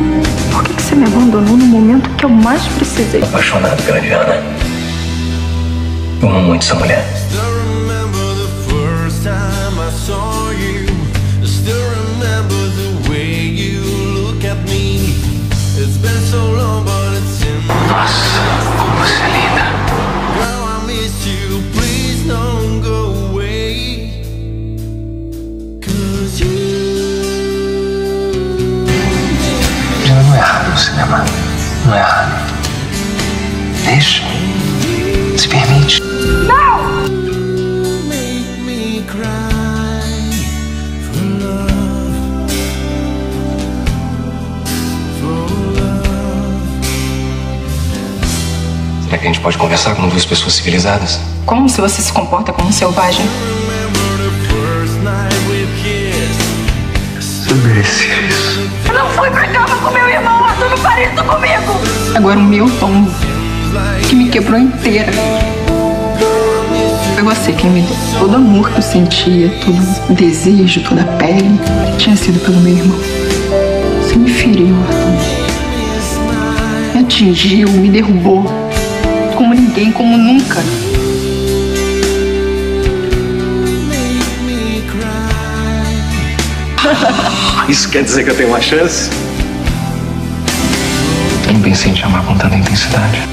Por que você me abandonou no momento que eu mais precisei? Apaixonado pela Diana. Eu amo muito essa mulher. Nossa, como você é linda. Não é errado você me amar. Não é errado. Deixa. Se permite. Não! Será que a gente pode conversar como duas pessoas civilizadas? Como se você se comporta como um selvagem? Você merecia isso. Eu não fui pra cama com meu irmão, Arthur, não faz isso comigo! Agora o meu tombo, que me quebrou inteira. Foi você quem me deu todo o amor que eu sentia, todo o desejo, toda a pele. Tinha sido pelo meu irmão. Você me feriu, Arthur. Me atingiu, me derrubou. Como ninguém, como nunca. Isso quer dizer que eu tenho uma chance? Eu não pensei em te amar com tanta intensidade.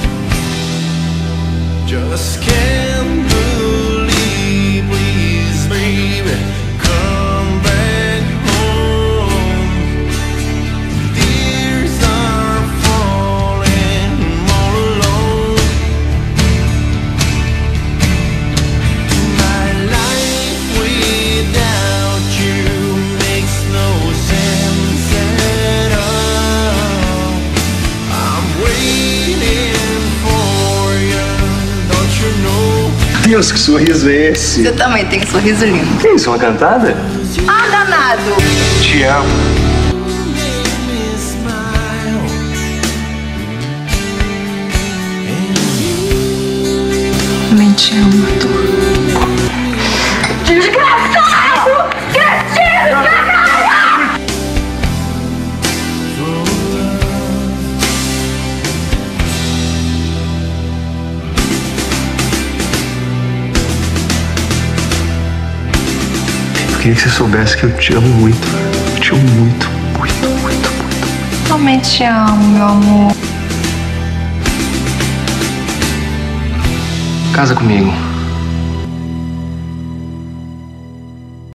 Just can't believe, please, baby, come back home. Tears are falling all alone. My life without you makes no sense at all. I'm waiting for you, don't you know? Deus, que sorriso é esse? Você também tem um sorriso lindo. Que isso, uma cantada? Ah, danado! Te amo. Também te amo, Arthur. Desgraçado! Cretino, canalha! Eu queria que você soubesse que eu te amo muito. Eu te amo muito, muito, muito, muito. Também te amo, meu amor. Casa comigo.